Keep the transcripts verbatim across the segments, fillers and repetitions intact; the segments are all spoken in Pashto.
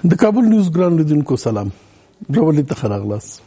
د کابل نیوز ګران لیدونکو سلام، ډول ته ښه راغلاست.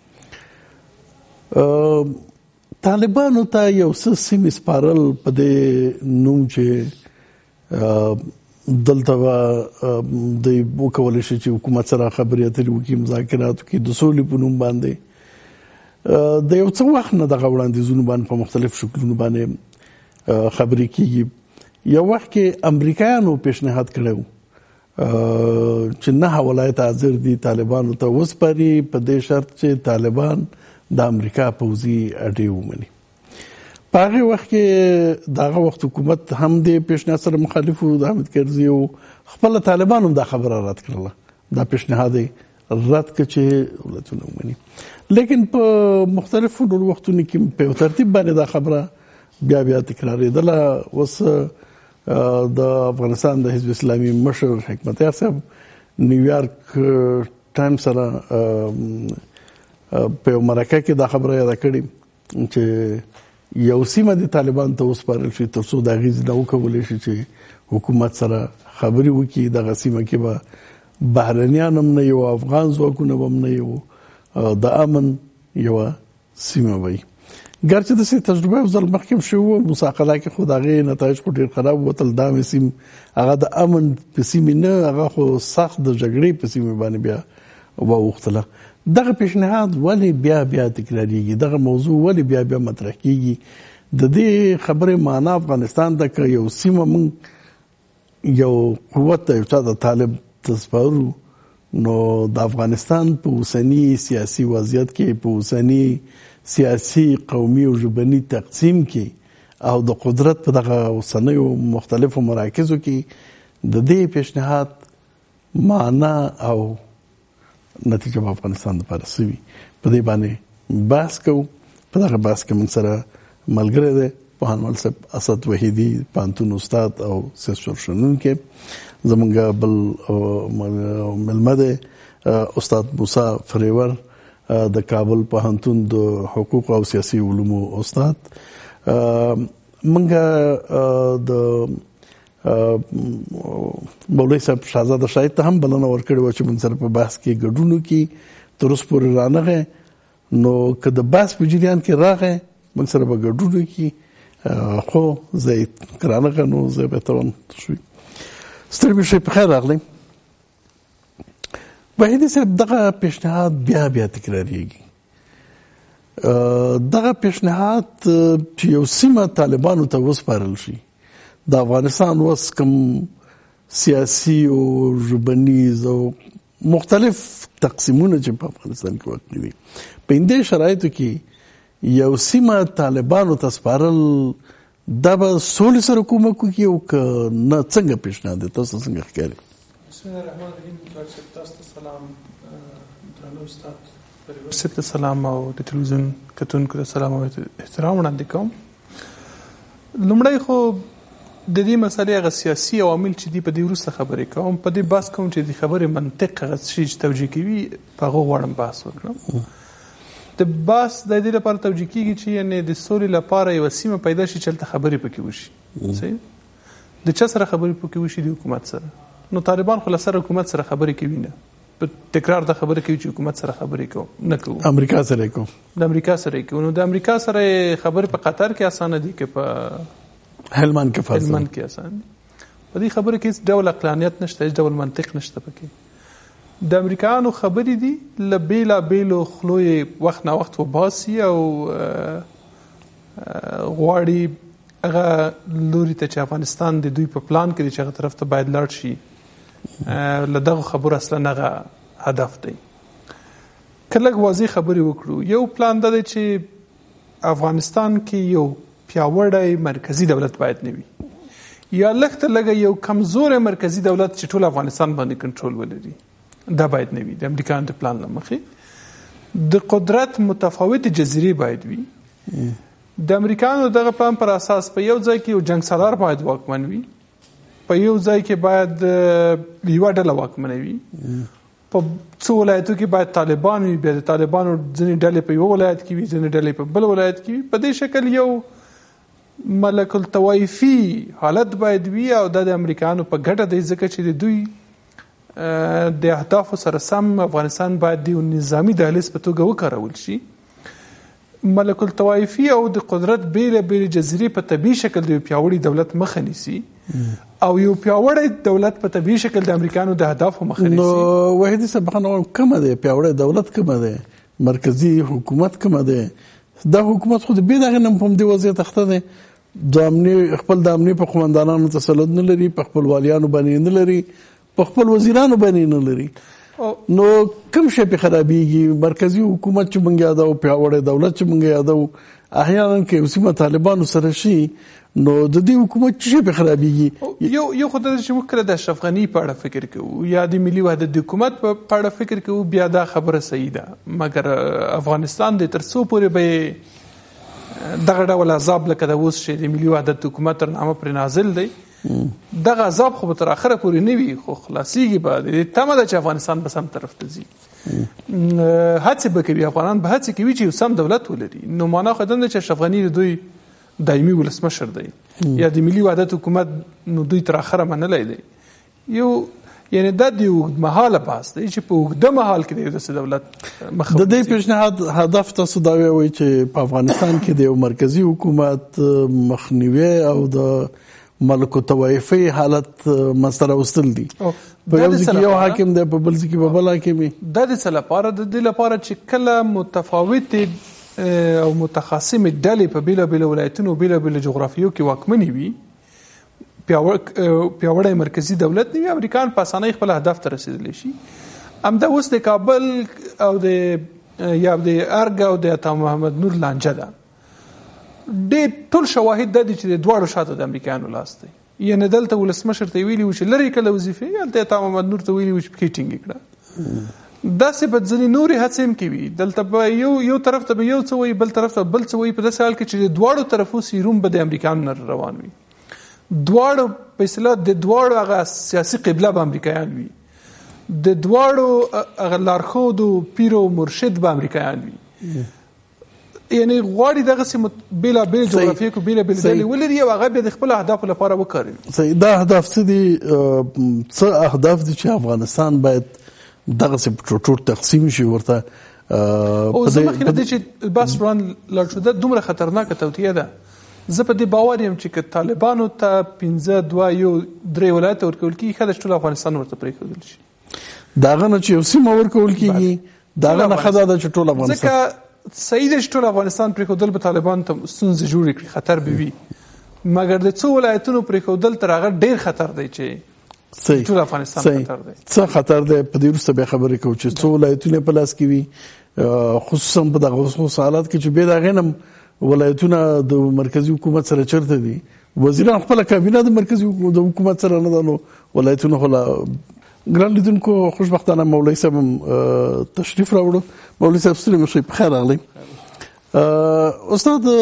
طالبانو ته یو څه سیمې سپارل په دې نوم چې دلته به دوی وکولی شي چې حکومت سره خبرې اترې وکړي، مذاکرات وکړي د سولې په نوم باندې د یو څه وخت نه دغه وړاندیزونو باندې په مختلف شکلونو باندې خبرې کېږي. یو وخت کې امریکایانو پیشنهاد کړی و چې نه ولایت حاضر دي طالبانو ته وسپاري په دې شرط چې طالبان د امریکا پوځي اډې ومني. په هغې وخت کې دغه وخت حکومت هم د پیشنهاد سره مخالف و، د حامد کرزي و، خپله طالبان هم دا خبره رد کړله، دا پیشنهاد یې رد کړه چې ولایتونه ومني. لیکن په مختلفو نورو وختونو کې په یو ترتیب باندې دا خبره بیا بیا تکرارېدله. اوس د افغانستان د حزب اسلامي مشر حکمتیار صاحب نیویارک ټایم سره په یو مرکه کې دا خبره یاده کړې چې یو سیمه د طالبان ته وسپارل شي تر څو د هغې نه وکولی شي چې حکومت سره خبرې وکړي. دغه سیمه کې به بهرنیان هم نه یو، افغان ځواکونه به هم نه یو، د امن یوه سیمه به وي. ګرچې داسې تجربه یو ځل مخکې هم شوې وه مساقله کې، خو د هغې نتایج خو ډېر خراب وتل. دا مې سیم هغه د امن په سیمې نه، هغه خو سخت د جګړې په سیمې باندې بیا واوښتله. دغه پیشنهاد ولې بیا بیا تکراریږي؟ دغه موضوع ولې بیا بیا مطرح کیږي؟ د دې خبرې معنا افغانستان ته که یو سیمه موږ یو قوت ته یو چا د طالب ته سپارو، نو د افغانستان په اوسني سیاسي وضعیت کې، په اوسني سیاسي قومي او ژبني تقسیم کې او د قدرت په دغه اوسنیو مختلفو مراکزو کې د دې پیشنهاد معنا او نتیجه په افغانستان لپاره څه وي، په دې باندې بحث کوو. په دغه بحث کې موږ سره ملګری دی پوهنوال صاحب اسد وحیدي، پوهنتون استاد او سیاست شنونکی. زمونږ بل ملمه دی استاد موسی فریور د کابل پوهنتون د حقوق او سیاسي علومو استاد. موږ د مولوي صاحب شهزاده شاهد ته هم بلنه ورکړې وه چې موږ سره په بحث کې ګډون وکړي. تر اوسه پورې رانغی، نو که د بحث په جریان کې راغی موږ سره به ګډون وکړي، خو زه یې که رانغی نو زه به توان شوي. ستړي مه شئ، په خیر راغلی. وحیدي صاحب دغه پیشنهاد بیا بیا تکراریږي. دغه پیشنهاد چې یو سیمه طالبانو ته وسپارل شي، د افغانستان اوس کوم سیاسي او ژبنیز او مختلف تقسیمونه چې په افغانستان کې واقع دي، په همدې شرایطو کې یو سیمه طالبانو ته سپارل دا به سولې سره کومک وکړي او که نه؟ څنګه پیشنهاد دی؟ تاسو څنګه ښکاري؟ بسم الله الرحمن الرحیم. تاسو ته سلام، درنو استاد فریور صاحب ته سلام او د تلویزیون کتونکو ته سلام او احترام وړاندې کوم. لومړی خو د دې مسلې هغه سیاسي عوامل چې دي په دې وروسته خبرې کوم، په دې بحث کوم چې د خبرې منطق هغه شي چې توجیه کوي، په هغه غواړم بحث وکړم. د بحث د دې لپاره توجیه کېږي چې یعنې د سولې لپاره یوه سیمه پیدا شي چې هلته خبرې پکې وشي. صحیح؟ د چا سره خبرې پکې وشي؟ د حکومت سره. نو طالبان خو له سره حکومت سره خبرې کوي نه، په تکرار دا خبرې کوي چې حکومت سره خبرې کوو نه کوو، امریکا سره کوو، د امریکا سره کوو. نو د امریکا سره خبرې په قطر کې اسانه دي که په هلمند کې فاصله هلمند کې اسانه دي؟ په دې خبره کې هیڅ ډول عقلانیت نشته، هیڅ ډول منطق نشته پکې. د امریکایانو خبرې دي له بېلابېلو خولو یې وخت نه وخت وباسي او غواړي هغه لوري ته چې افغانستان د دوی په پلان کې دی چې هغه طرف ته باید لاړ شي، له دغه خبرو اصلا هغه هدف دی. که لږ واضح خبرې وکړو، یو پلان دا دی چې افغانستان کې یو پیاوړی مرکزی دولت باید نه وي، یا لږ تر لږه یو کمزوری مرکزی دولت چې ټول افغانستان باندې کنټرول ولري، دا باید نه وي. د امریکایانو د پلان له مخې د قدرت متفاوت جزیرې باید وي. د امریکایانو دغه پلان پر اساس په یو ځای کې یو جنګ سالار باید واکمن وي، په یو ځای کې باید یوه ډله واکمنه وي، په څو ولایتو کې باید طالبان وي، بیا د طالبانو ځینې ډلې په یو ولایت کې وي، ځینې ډلې په بل ولایت کې وي. په دې شکل یو ملک الطوایفي حالت باید وي، او دا د امریکایانو په ګټه دی، ځکه چې د دوی د اهدافو سره سم افغانستان باید د نظامی دهلیز په توګه وکارول شي. ملک الطوایفي او د قدرت بیله بیله جزیرې په طبیعي شکل د یو پیاوړي دولت مخه نیسي او یو پیاوړی دولت په طبیعي شکل د امریکایانو د اهدافو مخه نیسي. نو وحیدي صاحب خانه کومه دی پیاوړی دولت کومه دی مرکزی حکومت کومه دی؟ دا حکومت خو به دغه نن په دې وضعیت اخته دی د امنی خپل د امنی په قومندانانو تسلط نه لري، په خپل والیانو باندې نه لري، په خپل وزیرانو باندې نه لري. نو کوم شی په خرابېږي؟ مرکزی حکومت چې مونږ یادو، پیاوړی دولت چې مونږ یادو، احیانا کې اوسمه طالبانو سره شي نو د دې حکومت چې په خرابېږي. یو یو خدای چې وکړه د اشرف غنی په اړه فکر کوو یا د ملي وحدت د حکومت په اړه فکر کوو، بیا دا خبره صحیح ده، مګر افغانستان د تر څو پورې به دغه ډول عذاب لکه د اوس چې د ملي وحدت حکومت تر نامه پر نازل دی دغه عذاب خو تر اخره پورې نه وي، خو خلاصيږي به د تمه ده چې افغانستان به سم طرف ته ځي. هڅه به کوي افغانان به هڅه کوي چې سم دولت ولري. نو معنا خو دا نه چې اشرف غنی دوی دایمي ولسمشر دی یا د ملي وحدت حکومت نو دوی تر اخره منلی دی. یو یعنی دا د اوږد مهاله بحث دی چې په اوږده مهال کې د یو داسې دولت مخ د دې پیشنهاد هدف تاسو دا وایي چې په افغانستان کې د یو مرکزی حکومت مخنیوي او د ملک الطوایفي حالت مسره وستل دي. په یو ځکه یو حاکم دی په بل ځکه په بل حاکم دی. دا د څه لپاره د دې لپاره چې کله متفاوت او متخاصم ډلې په بیلا بیلا ولایتونو بیلا بیلا جغرافیو کې واکمنې وي، پیاوړی مرکزی دولت نه وي، امریکایان په اسانۍ خپل هدف ته رسیدلی شي. همدا اوس د کابل او د یا د ارګ او د عطا محمد نور لانجه ده. ډېر ټول شواهد د دې چې د دواړو شاته د امریکایانو لاس دی. یعنې دلته ولسمشر ته ویلي و چې لرې کله وظیفې، هلته عطا محمد نور ته ویلي و چې پکې ټینګې کړه. داسې به ځینې نورې هڅې هم کوي. دلته به یو یو طرف ته به یو څه وایي، بل طرف ته بل څه وایي، په داسې حال کې چې د دواړو طرفو سیروم به د امریکایانو نه روان وي. دواړو په اصطلاح د دواړو هغه سیاسي قبله به امریکایان وي، د دواړو هغه لارښود او پیر او مرشد به امریکایان وي. یعنی غواړي دغه بیلا بیل جغرافیه کو بیلا بیل ډلې ولري او هغه به د خپل اهدافو لپاره وکړي. صحیح. دا اهداف څه دي؟ څه اهداف دي چې افغانستان باید دغه څه ټوټ تقسیم شي ورته؟ او زه مخکې د چې بس روان لاړ شو دا دومره خطرناکه توطیه ده. زه په دې باور یم چې که طالبانو ته پنځه دوه یو درې ولایت ورکول کېږي ښه ده چې ټول افغانستان ورته پرېښودل شي. د هغه نه چې یو سیمه ورکول کېږي د هغه نه ښه ده چې ټول افغانستان. ځکه صحیح ده چې ټول افغانستان پرېښودل به طالبانو ته ستونزې جوړې کړي، خطر به وي، مګر د څو ولایتونو پرېښودل تر هغه ډېر خطر دی چې ټول افغانستان خطر دی. څه خطر دی؟ په دې وروسته بیا خبرې کوو چې څو ولایتونه په لاس کې وي، خصوصا په دغه خصوص حالات کې چې بیا د هغې نه ولایتونه د مرکزی حکومت سره چرته دي، وزیران خپله کابینه د مرکزی د حکومت سره نه ده، نو ولایتونه خو لا ګران لیدونکو خوشبختانه مولوي صاحب تشریف راوړو. مولوي صاحب ستړي مه شئ، پخیر راغلی. استاد،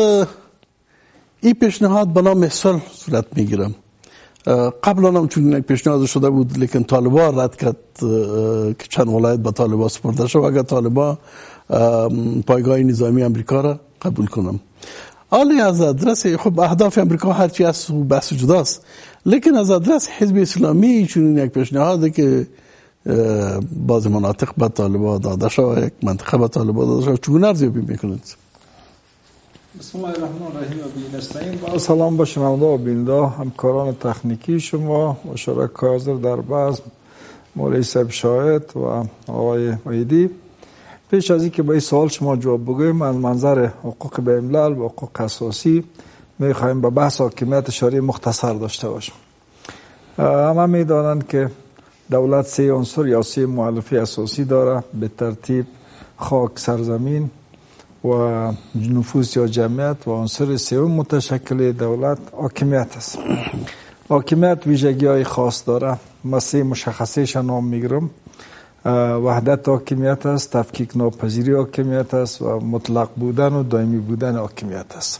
این پیشنهاد به نام احسال صورت میگیرم. قبلا هم چون یک پیشنهاد شده بود لیکن طالبان رد کرد که چند ولایت به طالبان سپرده شد. اگر طالبان پایگاه نظامی امریکا را قبول کنم، حالی از آدرس خب اهداف امریکا هرچی هست بحث جداست، لیکن از آدرس حزب اسلامی چون یک پیشنهاده که بعضی مناطق به طالبان داده شد، یک منطقه به طالبان داده شد، چگونه ارزیابی میکنید؟ بسم الله الرحمن الرحیم و به نستعین. با سلام به شنونده و بیننده همکاران تکنیکی شما و شرکای حاضر در بحث، مولوی صاحب شاهد و آقای وحیدی. پیش از اینکه به این سوال شما جواب بگویم، از منظر حقوق بین‌الملل و حقوق اساسی میخواهیم به بحث حاکمیت شرعی مختصر داشته باشیم. همه میدانند که دولت سه عنصر یا سه مؤلفه اساسی داره، به ترتیب خاک، سرزمین و نفوس یا جمعیت، و عنصر سوم متشکل دولت حاکمیت است. حاکمیت ویژگی های خاص داره. من سه مشخصهش نام میگیرم. وحدت حاکمیت است، تفکیک ناپذیری حاکمیت است و مطلق بودن و دائمی بودن حاکمیت است.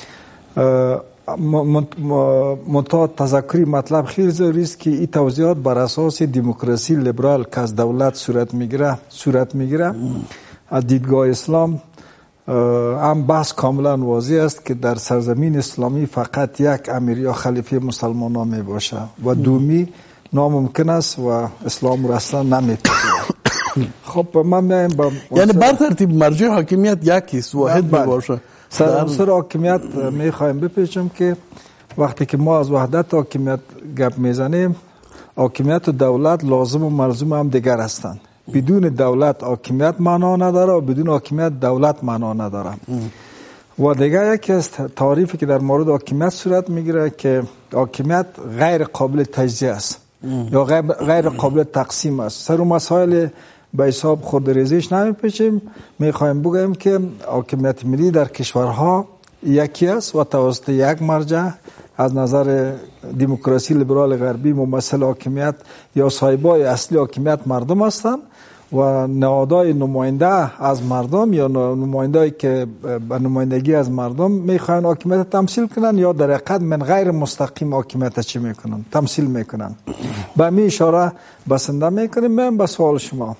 منتها تذکری مطلب خیلی ضروری است که این توضیحات بر اساس دموکراسی لیبرال که از دولت صورت میگیره صورت میگیره. از دیدگاه اسلام هم بحث کاملا واضح است که در سرزمین اسلامی فقط یک امیر یا خلیفه مسلمانان می باشه و دومی ناممکن است و اسلام را اصلا نمیپذیرد. خب من میایم با یعنی بر ترتیب مرجع حاکمیت یکی است، واحد میباشه. سر عنصر حاکمیت میخوایم بپیچم که وقتی که ما از وحدت حاکمیت گپ میزنیم، حاکمیت و دولت لازم و ملزوم هم دیگر هستند. بدون دولت حاکمیت معنا نداره و بدون حاکمیت دولت معنا نداره. و دیگر یکی از تعریفی که در مورد حاکمیت صورت میگیره که حاکمیت غیر قابل تجزیه است یا غیر قابل تقسیم است. سر و مسائل به حساب خودریزیش نمیپیچیم، میخوایم بگیم که حاکمیت ملی در کشورها یکی است و توسط یک مرجع از نظر دموکراسی لیبرال غربی ممثل حاکمیت یا صاحبای اصلی حاکمیت مردم هستند و نهادهای نماینده از مردم یا نماینده‌ای که به نمایندگی از مردم میخواین حاکمیت تمثیل کنن یا در حقیقت من غیر مستقیم حاکمیت چی میکنن تمثیل میکنن. به می اشاره بسنده میکنیم. من به سوال شما،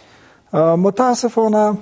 متاسفانه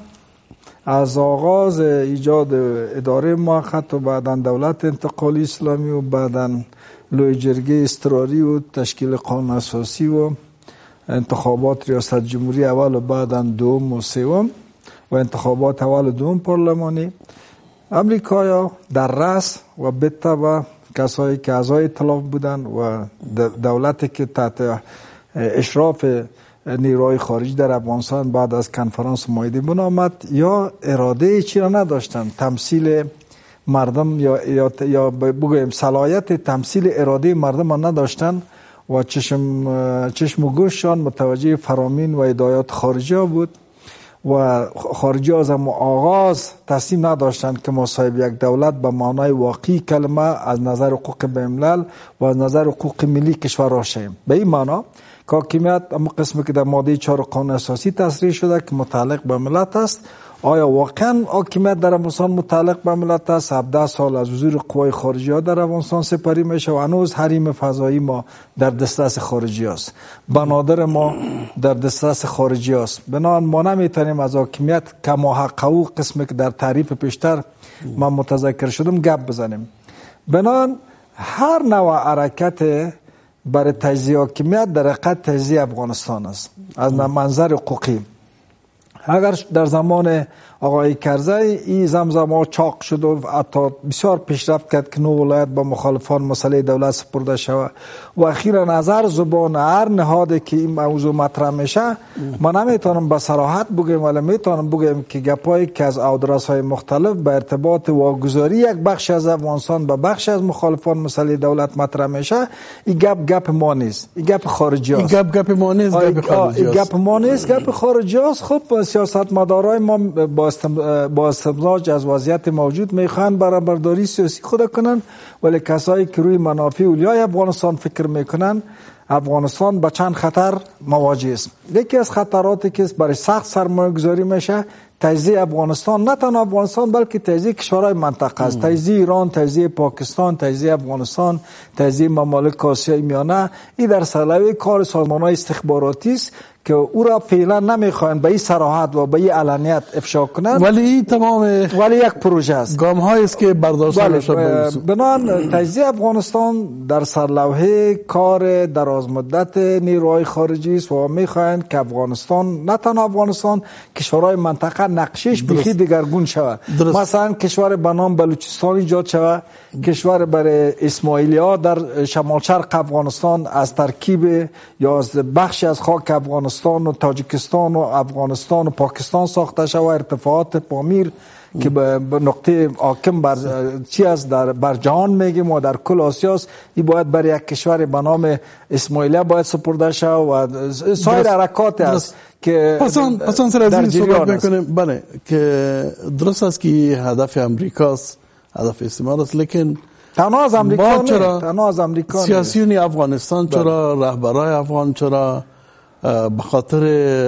از آغاز ایجاد اداره موقت و بعداً دولت انتقالی اسلامی و بعداً لوی جرگه اضطراری و تشکیل قانون اساسی و انتخابات ریاست جمهوری اول و بعداً دوم و سوم و انتخابات اول و دوم پارلمانی، امریکایا در رأس و بالتبع کسایی که اعضای ائتلاف بودن و دولتی که تحت اشراف نیروهای خارجی در افغانستان بعد از کنفرانس مائده بن آمد یا اراده چی را نداشتن، تمثیل مردم یا یا, یا بگویم صلاحیت تمثیل اراده مردم را نداشتن و چشم چشم و گوششان متوجه فرامین و هدایات خارجی بود و خارجی از آغاز تصمیم نداشتند که ما صاحب یک دولت به معنای واقعی کلمه از نظر حقوق بین‌الملل و از نظر حقوق ملی کشور را شیم. به این معنا که حاکمیت اما قسمی که در ماده چهار قانون اساسی تصریح شده که متعلق به ملت است، آیا واقعا حاکمیت در افغانستان متعلق به ملت است؟ هفده سال از حضور قوای خارجی ها در افغانستان سپری میشه و هنوز حریم فضایی ما در دسترس خارجی است، بنادر ما در دسترس خارجی است. بنابراین ما نمیتونیم از حاکمیت کما حقه و قسمی که در تعریف پیشتر من متذکر شدم گپ بزنیم. بنابراین هر نوع حرکت برای تجزیه حاکمیت در حقیقت تجزیه افغانستان است از منظر حقوقی. اگر در زمان آقای کرزی این زمزمه چاق شد و حتی بسیار پیشرفت کرد که نو ولایت با مخالفان مسئله دولت سپرده شود و اخیرا نظر زبان هر نهادی که این موضوع مطرح میشه ما نمیتونم به صراحت بگیم ولی میتونم بگیم که گپایی که از آدرس‌های مختلف به ارتباط واگذاری یک بخش از افغانستان به بخش از مخالفان مسئله دولت مطرح میشه، این گپ گپ ما نیست، این گپ خارجی است. این گپ گپ ما نیست، گپ خارجی است. گپ ما نیست، گپ خارجی است. خب سیاستمدارای ما با با استمزاج از وضعیت موجود میخوان برابرداری سیاسی خود کنن، ولی کسایی که روی منافع اولیای افغانستان فکر میکنن افغانستان با چند خطر مواجه است. یکی از خطراتی که برای سخت سرمایه گذاری میشه تجزیه افغانستان، نه تنها افغانستان بلکه تجزیه کشورهای منطقه است، تجزیه ایران، تجزیه پاکستان، تجزیه افغانستان، تجزیه ممالک آسیای میانه. این در سلسله کار سازمان‌های استخباراتی است که او را فعلا نمیخواین به این صراحت و به این علنیت افشا کنند، ولی این تمام ولی یک پروژه است، گام هایی است که برداشته میشه. بنابراین تجزیه افغانستان در سرلوحه کار دراز مدت نیروهای خارجی است و میخواین که افغانستان نه تنها افغانستان کشورهای منطقه نقشش بخی دیگرگون شود. مثلا کشور به نام بلوچستان ایجاد شود، کشور برای اسماعیلی ها در شمال شرق افغانستان از ترکیب یا از بخش از خاک افغانستان و تاجیکستان و افغانستان و پاکستان ساخته شود. ارتفاعات پامیر که به نقطه حاکم بر چی است در بر جهان میگیم و در کل آسیاست، این باید برای یک کشور به نام اسماعیلیه باید سپرده شود و سایر حرکات است که پسان پسان سر از این صحبت میکنیم. بله که درست است که هدف امریکاست، هدف استعمار است، لیکن تنها از امریکا نه، تنها از امریکا سیاسیون افغانستان چرا، رهبرای افغان چرا به خاطر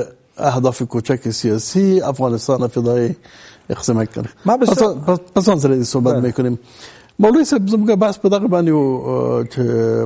اهداف کوچک سیاسی افغانستان فدای اقسام کنه. پس پس آن سره صحبت میکنیم. مولوی صاحب زموږ بحث په دغه باندې و چې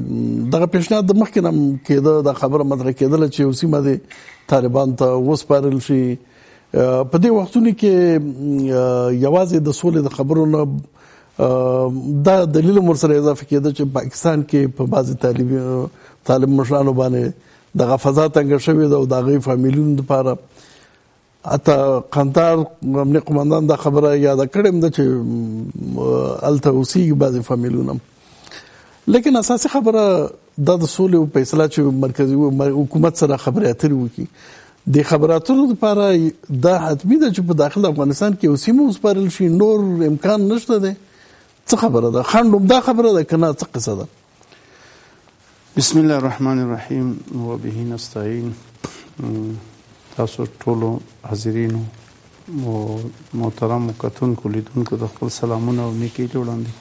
دغه پیشنهاد مخکې هم کېده، د خبره مطرح کېدله چې یو سیمه د طالبان ته وسپارل شي. په دې وختونو کې یوازې د سولې د خبرو نه دا دلیل مر سره اضافه کېده چې پاکستان کې په بعضي طالب طالب مشرانو باندې دغه فضا تنګ شوې ده او د هغوی فامیلونو دپاره حتی قندار امني قمندان دا خبره یاده کړې ده چې هلته اوسېږي بعضې فامیلونه لیکن اساسي خبره دا د سولې او فیصله چې مرکزي حکومت سره خبرې اترې وکړي د خبرې اترو لپاره دا حتمي ده چې په داخل افغانستان کې یو سیمه وسپارل شي نور امکان نشته دی څه خبره ده خنډ همدا خبره ده که نه څه قصه ده بسم الله الرحمن الرحیم وبه نستعین تاسو ټولو حاضرینو او محترمو کتونکو لیدونکو د خپل سلامونه او نیکۍ وړاندې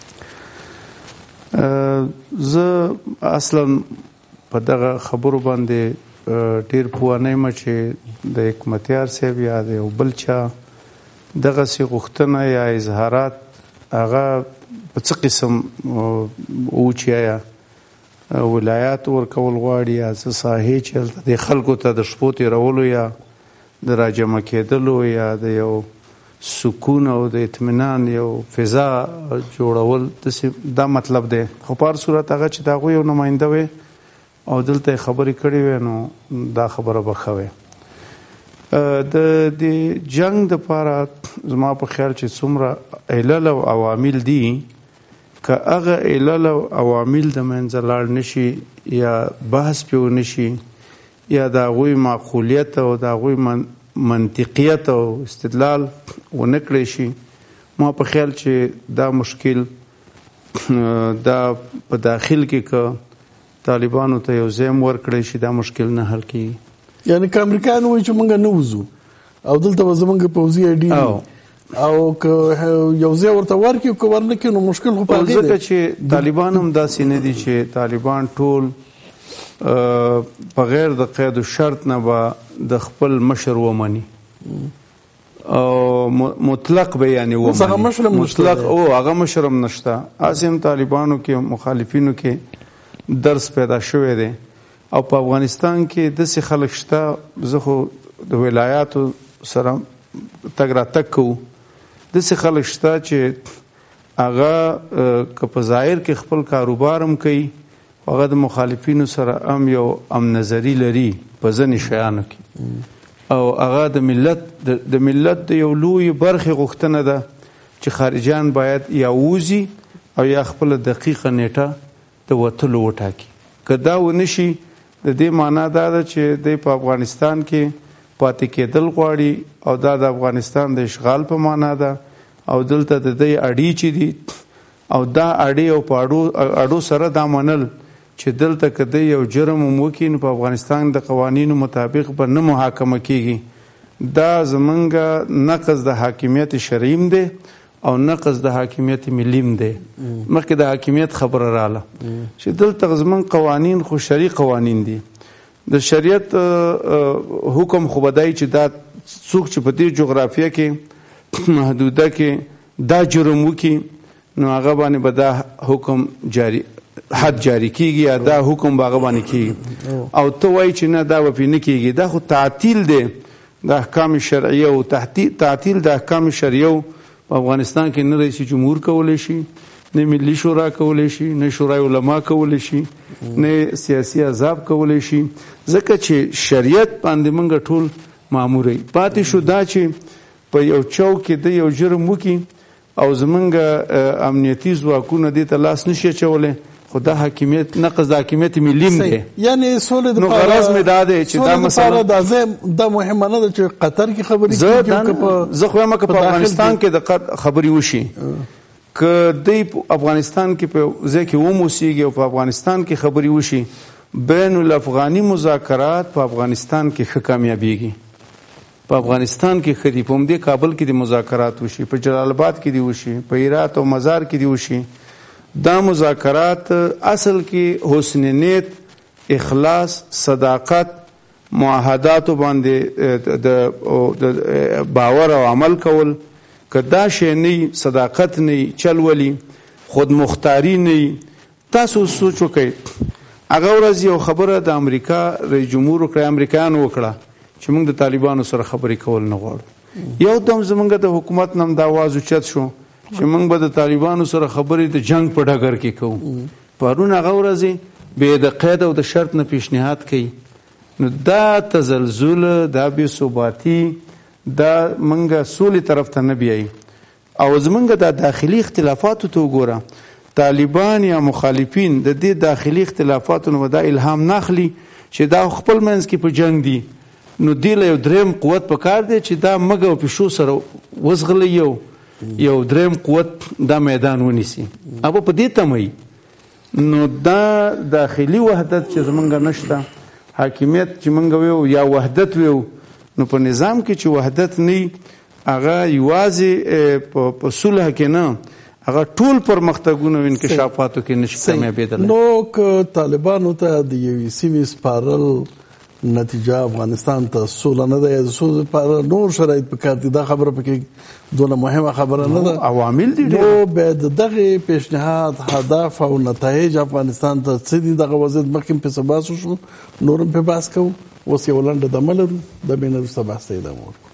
زه اصلا په دغه خبرو باندې ډیر پوه نه یم چې د حکمتیار صاحب یا د یو بل چا دغسې غوښتنه یا اظهارات هغه په څه قسم و چې آیا ولایات ورکول غواړي یا څه ساحې چې هلته د خلکو ته د شپو تېرولو یا د راجمع کېدلو یا د یو سکون او د اطمینان یو فضا جوړول دا مطلب دی خو په هر صورت هغه چې د هغوی یو نماینده وی او دلته خبرې کړې وې نو دا خبره به ښه وی د د جنګ دپاره زما په خیال چې څومره علل او عوامل دي که هغه علل او عوامل د منځه لاړ نشي یا بحث پې ونشي یا د هغوی معقولیت او د هغوی من منطقیت او استدلال ونه کړی شي ما په خیال چې دا مشکل دا په داخل کې که طالبانو ته یو ځای ورکړی شي دا مشکل نه حل کېږي یعنی که امریکایان وایي چې موږ نه وځو او دلته به زموږ پوځي اډې او که یو ځای ورته ورکړي که ور نه کړي نو مشکل خو په هغې دی ځکه چې طالبان هم داسې نه دي چې طالبان ټول بغیر د قید و شرط نه به د خپل مشر ومني او مطلق به یعنی ومني مطلق او هغه مشر هم نشته هسې هم طالبانو کې مخالفینو کې درس پیدا شوی دی او په افغانستان کې داسې خلک شته زه خو د ولایاتو سره تګ راتګ کوو داسې خلک شته چې هغه که په ظاهر کې خپل کاروبار هم کوي هغه د مخالفینو سره هم یو ام نظري لري په ځینې شیانو کې او هغه د ملت د ملت د یو لوی برخې غوښتنه ده چې خارجیان باید یا ووځي او یا خپله دقیقه نیټه د وتلو وټاکي که دا ونه شي د دې معنا دا ده چې دی په افغانستان کې پاتې کېدل غواړي او دا د افغانستان د اشغال په معنا ده او دلته د دوی اړې چې دي او دا اړې او په اړو سره دا منل چې دلته که دی یو جرم هم وکړي نو په افغانستان د قوانینو مطابق به نه محاکمه کېږي دا زمونږ نقض د حاکمیت شرعیم دی او نقض د حاکمیت ملیم دی مخکې د حاکمیت خبره رااله چې دلته زمونږ قوانین خو شرعي قوانین دي د شریعت حکم خو به دی چې دا څوک چې په دې جغرافیه کې محدوده کې دا جرم وکړي نو هغه باندې به دا حکم جاری حد جاری کیږي یا دا حکم به هغه باندې کیږي او ته وایي چې نه دا به پرې نه کیږي دا خو تعطیل دی د احکام شرعیه او تعطیل د احکام شرعیه په افغانستان کې نه رئیس جمهور کولی شي نه ملي شورا کولی شي نه شورای علما کولی شي نه سیاسي احزاب کولی شي ځکه چې شریعت باندې موږ ټول ماموري پاتې شو دا چې په یو چوک کې د یو جرم وکړي او زمونږ امنیتي ځواکونه دې ته لاس نشي اچولی خو دا حاکمیت نقض د حاکمیت ملیم دی یعنی سولې نو غرض مې دا دی چې دا مسله دا مهمه نه ده چې قطر کې خبرې کېږي زه خو وایم که په افغانستان کې د خبرې وشي که دی افغانستان کې په ځای کې وموسیږي او په افغانستان کې خبرې وشي بین الافغاني مذاکرات په افغانستان کې ښه کامیابیږي په افغانستان کې ښه دي په همدې کابل کې د مذاکرات وشي په جلال آباد کې دي وشي په هرات او مزار کې دي وشي دا مذاکرات اصل کې حسن نیت اخلاص صداقت معاهداتو باندې د باور او عمل کول که دا شی نه صداقت نه چل ولی خود مختاری نه تاسو سوچ وکئ هغه ورځ یو خبره د امریکا رئیس جمهور وکړه امریکایانو وکړه چې موږ د طالبانو سره خبرې کول نه غواړو یو دم زمونږ د حکومت نم دا आवाज اوچت شو چې موږ به د طالبانو سره خبرې د جنگ په ډګر کې کوو. پرون هغه ورځې بې د قید او د شرط نه پیشنهاد کوي. نو دا تزلزل، دا بې ثباتي، دا موږ سولې طرف ته نه بیایي. او زمونږ د داخلي اختلافاتو ته وګوره، طالبان یا مخالفین د دې داخلي اختلافاتو نه دا الهام ناخلي چې دا خپل منځ کې په جنگ دي. نو دی له یو دریم قوت په کار دی چې دا مګ او پښو سره وزغلی یو یو دریم قوت دا میدان ونیسي. اوبه په دې تمه نو دا داخلي وحدت چې زمونږ نشته، حاکمیت چې مونږ ویو یا وحدت ویو، نو په نظام کې چې وحدت نه هغه یوازې په صلح کې نه، هغه ټول پرمختګونه او انکشافاتو کې نشي کامیابېدلی. نو که طالبانو ته د یوې سیمې سپارل نتیجه افغانستان ته سوله نه ده، د سولې نور شرایط پکار دي، دا خبره پکې دونه مهمه خبره نه ده. عوامل دي نو باید دغه پیشنهاد هدف او نتایج افغانستان ته څه دي، دغه وضعیت مخکې په څه بحث وشو، نور هم په بحث کوو. اوس یو لنډه دمه لرو، د مینه وروسته بحث ته ادامه ورکوو.